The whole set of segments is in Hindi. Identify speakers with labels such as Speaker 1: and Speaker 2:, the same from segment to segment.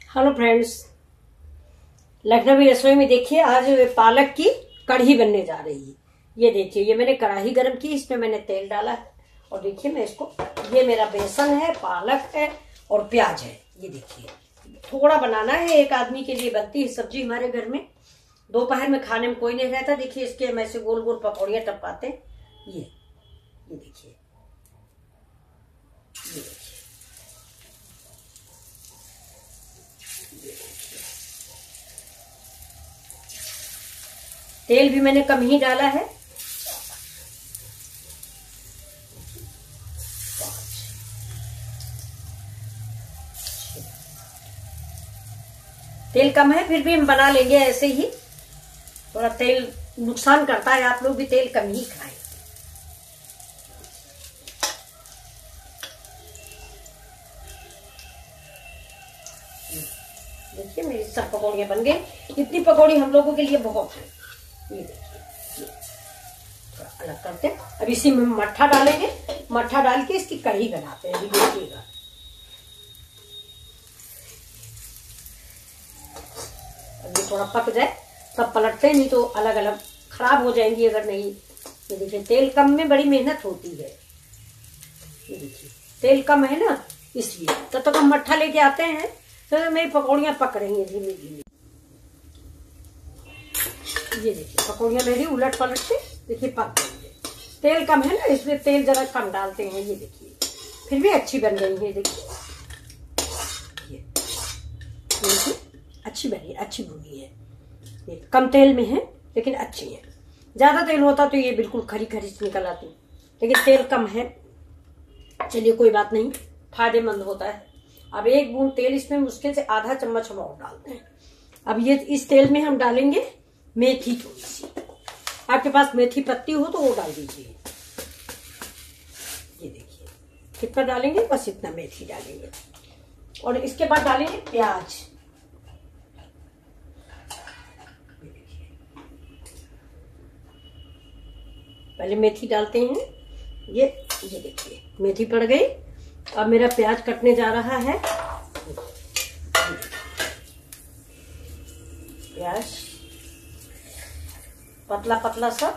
Speaker 1: हेलो फ्रेंड्स, लखनवी रसोई में देखिए आज पालक की कढ़ी बनने जा रही है। ये देखिए, ये मैंने कढ़ाई गरम की, इसमें मैंने तेल डाला है और देखिए मैं इसको, ये मेरा बेसन है, पालक है और प्याज है। ये देखिए थोड़ा बनाना है, एक आदमी के लिए बनती है सब्जी हमारे घर में। दोपहर में खाने में कोई नहीं रहता। देखिए इसके हम ऐसे गोल गोल पकौड़ियां टपकाते हैं। ये देखिए, ये देखिए, तेल भी मैंने कम ही डाला है। तेल कम है फिर भी हम बना लेंगे ऐसे ही। थोड़ा तेल नुकसान करता है, आप लोग भी तेल कम ही खाएं। देखिए मेरी सब पकौड़ियां बन गई। इतनी पकौड़ी हम लोगों के लिए बहुत है। ये देखिए, थोड़ा अलग करते हैं। अब इसी में मट्ठा डालेंगे, मट्ठा डाल के इसकी कढ़ी बनाते हैं। अभी देखिएगा, अब ये थोड़ा पक जाए तब पलटते हैं, नहीं तो अलग अलग खराब हो जाएंगी अगर नहीं। ये देखिए तेल कम में बड़ी मेहनत होती है। ये देखिए तेल कम है ना, इसलिए। तब तक हम मट्ठा लेके आते हैं तो मेरी पकौड़ियां पक रही हैं धीमे धीमे। ये देखिए पकौड़ियां मेरी उलट पलट के देखिए पक गई है। तेल कम है ना, इसलिए तेल जरा कम डालते हैं। ये देखिए फिर भी अच्छी बन गई है। देखिए ये अच्छी बनी, अच्छी भुनी है। ये कम तेल में है लेकिन अच्छी है। ज्यादा तेल होता तो ये बिल्कुल खरी खरी निकल आती, लेकिन तेल कम है। चलिए कोई बात नहीं, फायदेमंद होता है। अब एक बूंद तेल इसमें मुश्किल से आधा चम्मच हम और डालते हैं। अब ये इस तेल में हम डालेंगे मेथी थोड़ी सी। आपके पास मेथी पत्ती हो तो वो डाल दीजिए। ये देखिए कितना डालेंगे, बस इतना मेथी डालेंगे। और इसके बाद डालेंगे प्याज। पहले मेथी डालते हैं। ये देखिए मेथी पड़ गई। अब मेरा प्याज कटने जा रहा है। प्याज पतला पतला सा।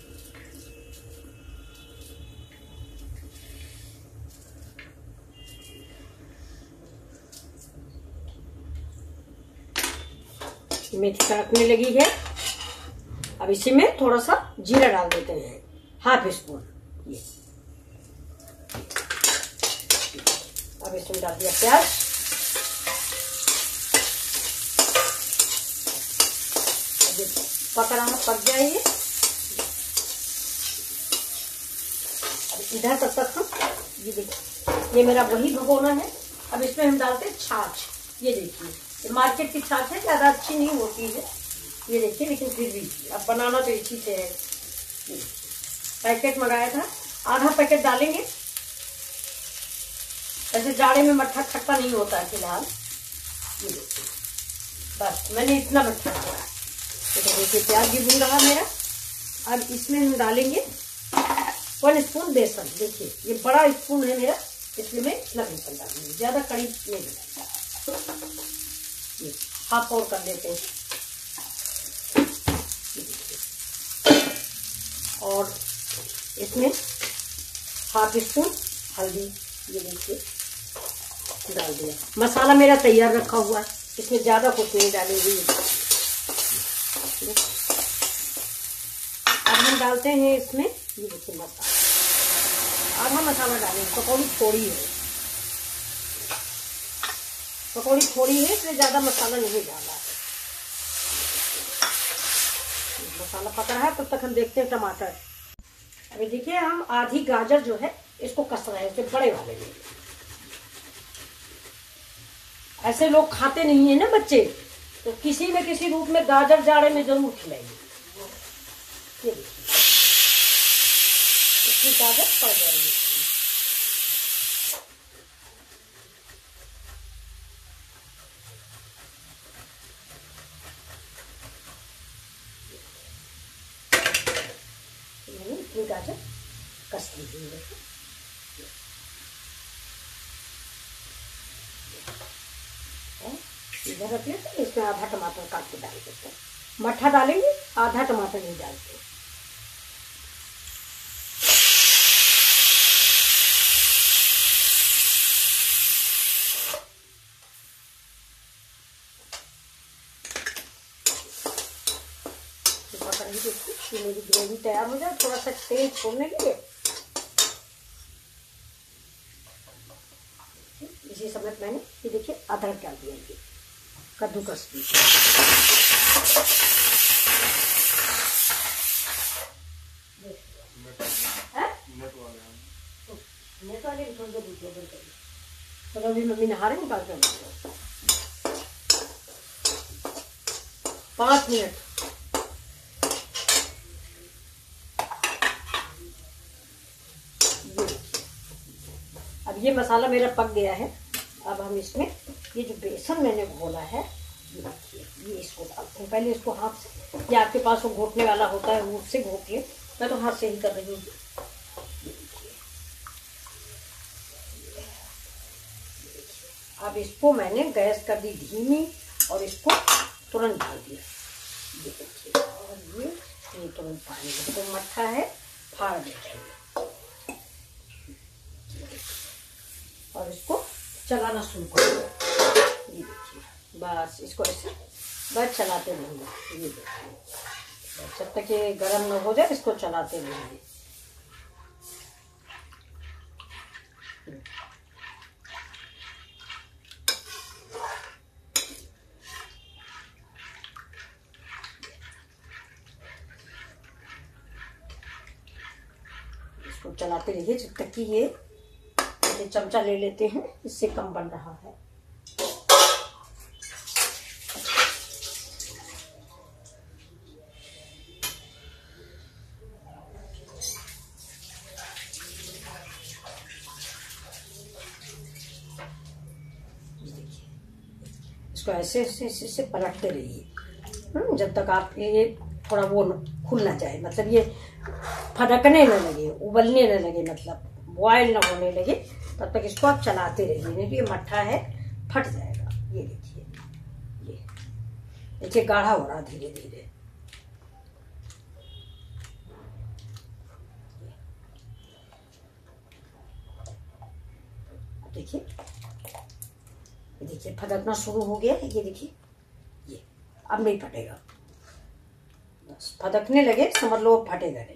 Speaker 1: मेथी कड़कने लगी है। अब इसी में थोड़ा सा जीरा डाल देते हैं, हाफ स्पून। ये अब इसमें डाल दिया प्याज। पक रहा है, पक जाएगी। अब इधर तब तक हम, ये देखिए ये मेरा वही भगोना है। अब इसमें हम डालते हैं छाछ। ये देखिए ये मार्केट की छाछ है, ज्यादा अच्छी नहीं होती है। ये देखिए, लेकिन फिर भी अब बनाना तो इसी से है। पैकेट मंगाया था, आधा पैकेट डालेंगे। ऐसे जाड़े में मट्ठा खट्टा नहीं होता है फिलहाल। ये देखिए बस मैंने इतना मट्ठा डाला है। तो देखिए प्याज भी भून रहा मेरा। अब इसमें हम डालेंगे 1 स्पून बेसन। देखिए ये बड़ा स्पून है मेरा, इसलिए मैं इतना बेसन डालूंगी, ज्यादा कड़ी नहीं डालूंगा। हाफ और कर लेते हैं। और इसमें हाफ स्पून हल्दी, ये देखिए डाल दिया। मसाला मेरा तैयार रखा हुआ है, इसमें ज्यादा कुछ नहीं डालेंगे। अब हम डालते हैं इसमें, ये देखिए मसाला, आधा मसाला डालेंगे। पकौड़ी थोड़ी है, पकौड़ी थोड़ी है इसलिए ज्यादा मसाला नहीं डाला है। मसाला पक रहा है, तब तक हम देखते हैं टमाटर। अभी देखिए हम आधी गाजर जो है इसको कस रहे हैं, बड़े वाले में। ऐसे लोग खाते नहीं है ना बच्चे, तो किसी न किसी रूप में गाजर जाड़े में जरूर खिलाएंगे। ये देखिए इतनी गाजर पड़ जाएगी। इतनी गाजर कस लीजिए। इधर रख लेते हैं। इसमें आधा टमाटर काट के डाल देते हैं। मट्ठा डालेंगे, आधा टमाटर नहीं डालते। मेरी ग्रेवी तैयार हो जाए, थोड़ा सा तेल छोड़ने के लिए। इसी समय मैंने ये देखिए अदरक डाल दिया, ये कद्दूकस की। नेट वाले भी थोड़ी देर रुक जाओ, चलो अभी मम्मी नहा रही, निकाल कर 5 मिनट। अब ये मसाला मेरा पक गया है। अब हम इसमें ये जो बेसन मैंने घोला है, ये इसको डालते हैं। पहले इसको हाथ से, या आपके पास वो घोटने वाला होता है वो उससे घोट ले, मैं तो हाथ से ही कर रही हूँ। अब इसको मैंने गैस कर दी धीमी और इसको तुरंत डाल दिया। ये देखिए, और ये तुरंत पानी तो मट्ठा है, फाड़ देते हैं और इसको चलाना शुरू कर दो। ये देखिए, बस इसको ऐसे बस चलाते रहेंगे। ये देखिए, जब तक ये गर्म न हो जाए इसको चलाते रहेंगे। इसको चलाते रहिए जब तक कि ये चमचा ले लेते हैं, इससे कम बन रहा है। इसको ऐसे ऐसे पलटते रहिए जब तक आप ये थोड़ा वो खुल ना जाए, मतलब ये फटकने न लगे, उबलने न लगे, मतलब बॉयल ना होने लगे, तब तक इसको आप चलाते रहिए, नहीं तो ये मट्ठा है फट जाएगा। ये देखिए, ये देखिए गाढ़ा हो रहा धीरे धीरे। देखिए, ये देखिए फटकना शुरू हो गया है। ये देखिए, ये अब नहीं फटेगा, बस फटकने लगे समझ लो फटेगा नहीं।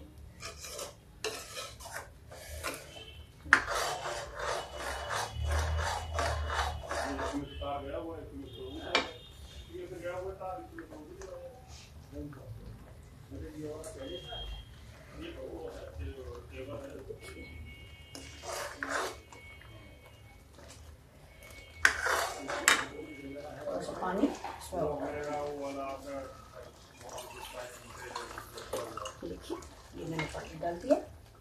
Speaker 1: पानी देखिए, ये मैंने पानी डाल दिया।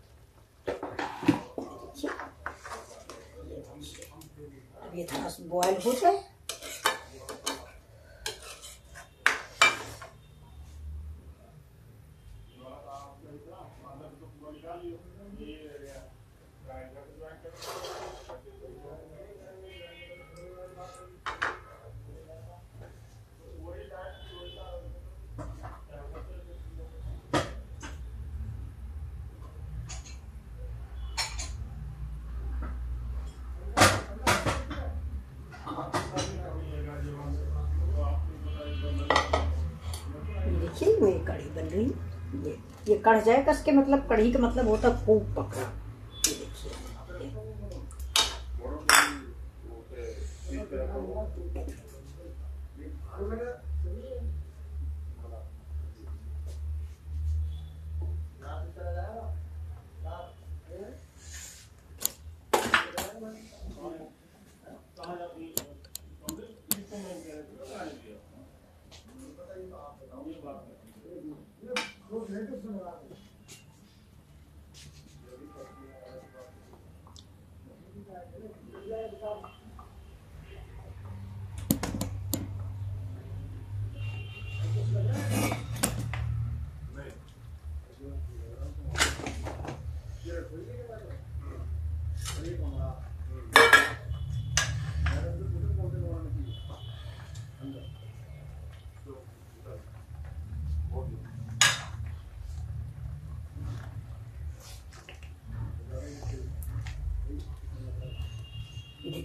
Speaker 1: देखिए, अब ये थोड़ा सा बॉयल हो जाए। देखिए मेरी कढ़ी बन रही है। ये कढ़ जाए कस के, मतलब कढ़ी का मतलब होता है खूब पकना। ये देखिए,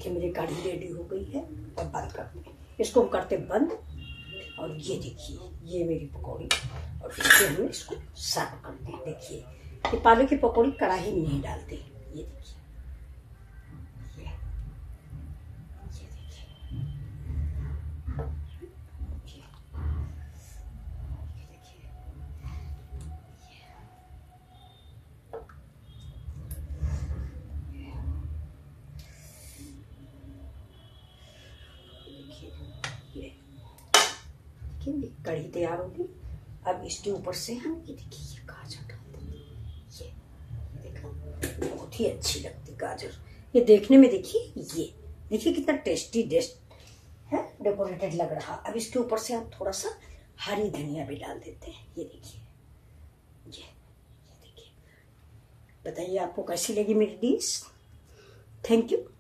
Speaker 1: देखिए मेरी कढ़ी रेडी हो गई है। और बंद करते हैं इसको, हम करते बंद। और ये देखिए ये मेरी पकौड़ी, और इससे हम इसको सर्व करते हैं। देखिए ये पालक की पकौड़ी कढ़ाई में नहीं डालते। ये देखिए कढ़ी तैयार होगी। अब इसके ऊपर से हम ये देखिए ये गाजर डालते हैं। ये देखो बहुत ही अच्छी लगती गाजर। ये देखने में देखिए, ये देखिए कितना टेस्टी है, डेकोरेटेड लग रहा। अब इसके ऊपर से हम थोड़ा सा हरी धनिया भी डाल देते हैं। ये देखिए ये देखिए। बताइए आपको कैसी लगी मेरी डिश। Thank you.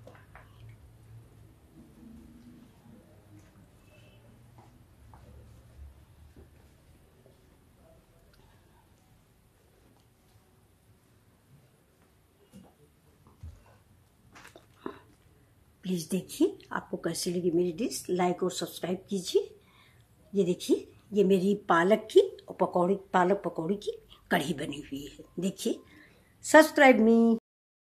Speaker 1: प्लीज़ देखिए आपको कैसी लगी मेरी डिश। लाइक और सब्सक्राइब कीजिए। ये देखिए ये मेरी पालक की और पालक पकौड़ी की कढ़ी बनी हुई है। देखिए सब्सक्राइब मी।